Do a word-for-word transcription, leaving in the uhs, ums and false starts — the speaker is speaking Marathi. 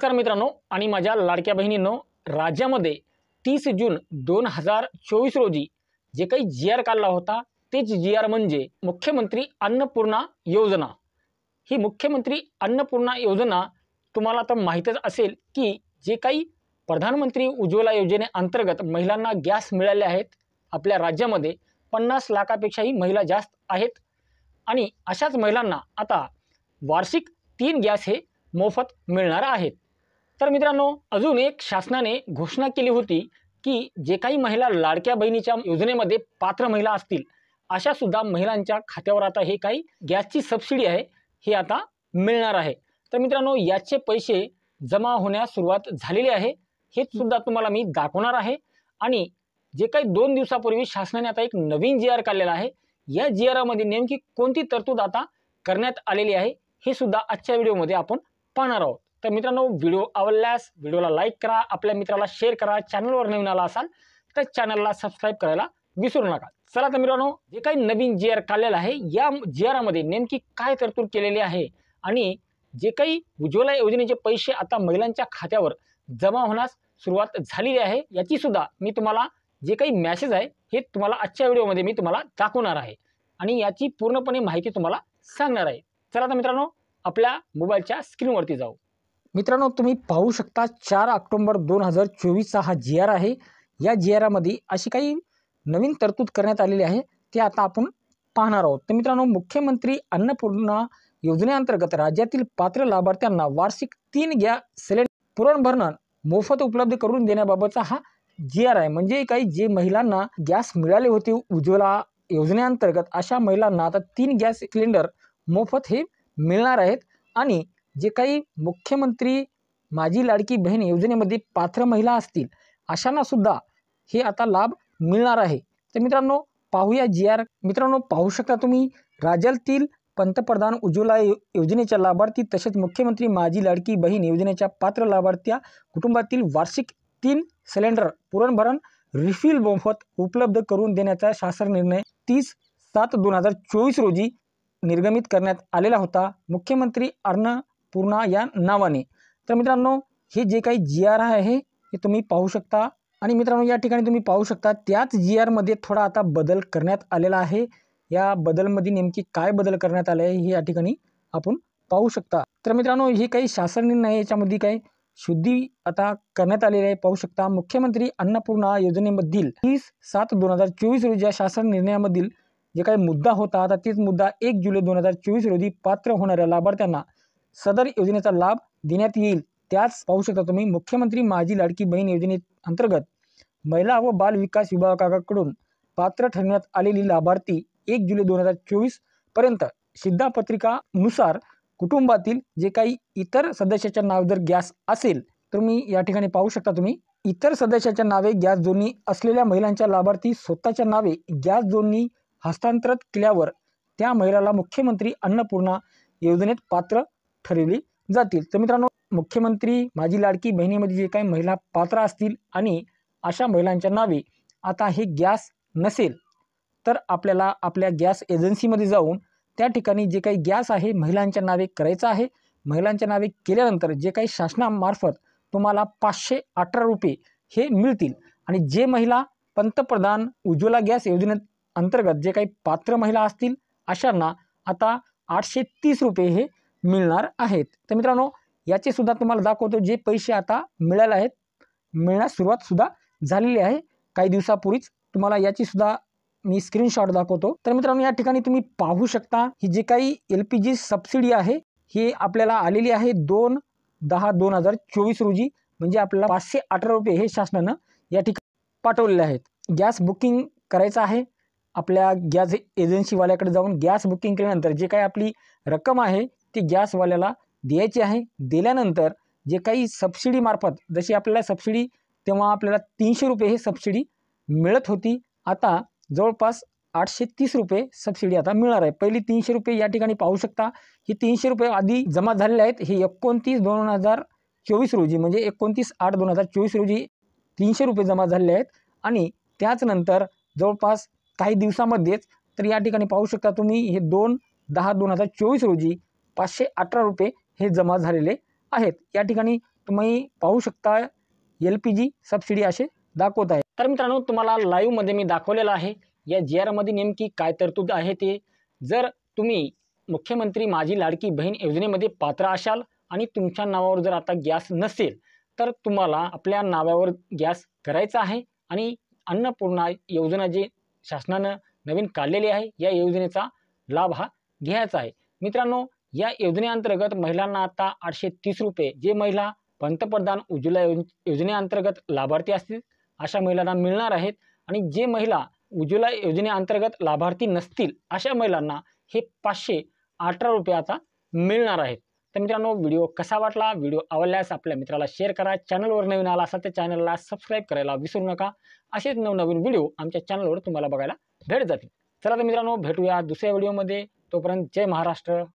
नमस्कार मित्रांनो आणि माझ्या लाडक्या बहिणींनो, राज्यामध्ये तीस जून दोन हजार चोवीस रोजी जे काही जी आर काढला होता तेच जी आर म्हणजे मुख्यमंत्री अन्नपूर्णा योजना। ही मुख्यमंत्री अन्नपूर्णा योजना तुम्हाला तर माहीतच असेल की जे काही प्रधानमंत्री उज्ज्वला योजनेअंतर्गत महिलांना गॅस मिळाले आहेत। आपल्या राज्यामध्ये पन्नास लाखापेक्षाही महिला जास्त आहेत आणि अशाच महिलांना आता वार्षिक तीन गॅस हे मोफत मिळणार आहेत। तर मित्रांनो, अजून एक शासनाने घोषणा केली होती की जे काही महिला लाडक्या बहिणीच्या योजनेमध्ये पात्र महिला असतील अशा सुद्धा महिलांच्या खात्यावर आता हे काही गॅसची सबसिडी आहे हे आता मिळणार आहे। तर मित्रांनो, याचे पैसे जमा होण्यास सुरुवात झालेली आहे हे सुद्धा तुम्हाला मी दाखवणार आहे। आणि जे काही दोन दिवसापूर्वी शासनाने आता एक नवीन जी आर काढलेला आहे, या जी आर मध्ये नेमकी कोणती तरतूद आता करण्यात आलेली आहे हे सुद्धा आजच्या व्हिडिओमध्ये आपण पाहणार आहोत। तर मित्रांनो, व्हिडिओ आवडल्यास व्हिडिओला लाईक करा, आपल्या मित्राला शेअर करा, चॅनलवर नवीन आला असाल तर चॅनलला सबस्क्राइब करायला विसरू नका। चला तर मित्रांनो, जे काही नवीन जी आर काढलेला आहे या जी आर मध्ये नेमकी काय तरतूद केलेली आहे आणि जे काही उज्ज्वला योजनेचे पैसे आता महिलांच्या खात्यावर जमा होण्यास सुरुवात झालेली आहे याची सुद्धा मी तुम्हाला जे काही मेसेज आहे हे तुम्हाला आजच्या व्हिडिओमध्ये मी तुम्हाला दाखवणार आहे आणि याची पूर्णपणे माहिती तुम्हाला सांगणार आहे। चला तर मित्रांनो, आपल्या मोबाईलच्या स्क्रीनवरती जाऊ। मित्रांनो, तुम्ही पाहू शकता चार ऑक्टोबर दोन हजार चोवीसचा हा जी आर आहे। या जी आरमध्ये अशी काही नवीन तरतूद करण्यात आलेली आहे ते आता आपण पाहणार आहोत। तर मित्रांनो, मुख्यमंत्री अन्नपूर्णा योजनेअंतर्गत राज्यातील पात्र लाभार्थ्यांना वार्षिक तीन गॅस सिलेंडर पुरवण भरणं मोफत उपलब्ध करून देण्याबाबतचा हा जी आर आहे। म्हणजे काही जे महिलांना गॅस मिळाले होते उज्ज्वला योजनेअंतर्गत अशा महिलांना आता तीन गॅस सिलेंडर मोफत हे मिळणार आहेत आणि जे काही मुख्यमंत्री माझी लाडकी बहीण योजनेमध्ये पात्र महिला असतील अशांना सुद्धा हे आता लाभ मिळणार आहे। तर मित्रांनो, पाहूया जी आर। मित्रांनो, पाहू शकता तुम्ही राज्यातील पंतप्रधान उज्ज्वला योजनेच्या लाभार्थी तसेच मुख्यमंत्री माझी लाडकी बहीण योजनेच्या पात्र लाभार्थ्या कुटुंबातील वार्षिक तीन सिलेंडर पुरवठा रिफिल मोफत उपलब्ध करून देण्याचा शासन निर्णय तीस सात दोन हजार चोवीस रोजी निर्गमित करण्यात आलेला होता, मुख्यमंत्री अन्नपूर्णा या नावाने। तर मित्रांनो, हे जे काही जी आर आहे हे तुम्ही पाहू शकता आणि मित्रांनो या ठिकाणी तुम्ही पाहू शकता त्याच जी आर मध्ये थोडा आता बदल करण्यात आलेला आहे। या बदलमध्ये नेमकी काय बदल करण्यात आले आहे हे या ठिकाणी आपण पाहू शकता। तर मित्रांनो, हे काही शासन निर्णय याच्यामध्ये काही शुद्धी आता करण्यात आलेली आहे। पाहू शकता मुख्यमंत्री अन्नपूर्णा योजनेमधील तीस सात दोन हजार चोवीस रोजी या शासन निर्णयामधील जे काही मुद्दा होता आता तीच मुद्दा एक जुलै दोन हजार चोवीस रोजी पात्र होणाऱ्या लाभार्थ्यांना सदर योजनेचा लाभ देण्यात येईल। त्याच पाहू शकता तुम्ही मुख्यमंत्री माझी लाडकी बहीण योजनेअंतर्गत महिला व बाल विकास विभागाकडून पात्र ठरण्यात आलेली लाभार्थी एक जुलै दोन हजार चोवीस पर्यंत शिधापत्रिकानुसार कुटुंबातील जे काही इतर सदस्याच्या नावे जर गॅस असेल तर मी या ठिकाणी पाहू शकता तुम्ही इतर सदस्याच्या नावे गॅस जोडणी असलेल्या महिलांच्या लाभार्थी स्वतःच्या नावे गॅस जोडणी हस्तांतरित केल्यावर त्या महिलाला मुख्यमंत्री अन्नपूर्णा योजनेत पात्र ठरवली जातील। तर मित्रांनो, मुख्यमंत्री माझी लाडकी बहिणीमध्ये जे काही महिला पात्र असतील आणि अशा महिलांच्या नावे आता हे गॅस नसेल तर आपल्याला आपल्या गॅस एजन्सीमध्ये जाऊन त्या ठिकाणी जे काही गॅस आहे महिलांच्या नावे करायचं आहे। महिलांच्या नावे केल्यानंतर जे काही शासनामार्फत तुम्हाला पाचशे अठरा रुपये हे मिळतील आणि जे महिला पंतप्रधान उज्ज्वला गॅस योजने अंतर्गत जे काही पात्र महिला असतील अशांना आता आठशे तीस रुपये हे मिळणार आहेत। तर मित्रांनो, याचे सुद्धा तुम्हाला दाखवतो जे पैसे आता मिळाले आहेत, मिळण्यास सुरुवात सुद्धा झालेली आहे। काही दिवसापूर्वीच तुम्हाला याची सुद्धा मी स्क्रीनशॉट दाखवतो। तर मित्रांनो, या ठिकाणी तुम्ही पाहू शकता ही जे काही एल पी जी सबसिडी आहे ही आपल्याला आलेली आहे दोन दहा दोन हजार चोवीस रोजी। म्हणजे आपल्याला पाचशे अठरा रुपये हे शासनानं या ठिकाणी पाठवलेले आहेत। गॅस बुकिंग करायचं आहे, आपल्या गॅस एजन्सीवाल्याकडे जाऊन गॅस बुकिंग केल्यानंतर जे काही आपली रक्कम आहे ती गॅसवाल्याला द्यायची आहे। दिल्यानंतर जे काही सबसिडीमार्फत जशी आपल्याला सबसिडी तेव्हा आपल्याला तीनशे रुपये हे सबसिडी मिळत होती, आता जवळपास आठशे तीस रुपये सबसिडी आता मिळणार आहे। पहिली तीनशे रुपये या ठिकाणी पाहू शकता ही तीनशे रुपये आधी जमा झालेले आहेत। हे एकोणतीस दोन हजार चोवीस रोजी म्हणजे एकोणतीस आठ दोन हजार चोवीस रोजी तीनशे रुपये जमा झालेले आहेत आणि त्याच नंतर जवळपास काही दिवसामध्येच तर या ठिकाणी पाहू शकता तुम्ही हे दोन दहा दोन हजार चोवीस रोजी पाचशे अठरा रुपये हे जमा झालेले आहेत. या ठिकाणी तुम्ही पाहू शकता एल पी जी सबसिडी असे दाखवत आहे. तर मित्रांनो, तुम्हाला लाईव्हमध्ये मी दाखवलेलं आहे या जी आरमध्ये नेमकी काय तरतूद आहे ते. जर तुम्ही मुख्यमंत्री माझी लाडकी बहीण योजनेमध्ये पात्र असाल आणि तुमच्या नावावर जर आता गॅस नसेल, तर तुम्हाला आपल्या नावावर गॅस करायचा आहे आणि अन्नपूर्णा योजना जी शासनानं नवीन काढलेली आहे या योजनेचा लाभ हा घ्यायचा आहे. मित्रांनो, या योजनेअंतर्गत महिलांना आता आठशे तीस रुपये जे महिला पंतप्रधान उज्ज्वला योज योजनेअंतर्गत लाभार्थी असतील अशा महिलांना मिळणार आहेत आणि जे महिला उज्ज्वला योजनेअंतर्गत लाभार्थी नसतील अशा महिलांना हे पाचशे अठरा रुपये आता मिळणार आहेत. तर मित्रांनो, व्हिडिओ कसा वाटला? व्हिडिओ आवडल्यास आपल्या मित्राला शेअर करा. चॅनलवर नवीन आला असाल तर चॅनलला सबस्क्राईब करायला विसरू नका. असेच नवनवीन व्हिडिओ आमच्या चॅनलवर तुम्हाला बघायला भेट जातील. चला तर मित्रांनो, भेटूया दुसऱ्या व्हिडिओमध्ये. तोपर्यंत जय महाराष्ट्र.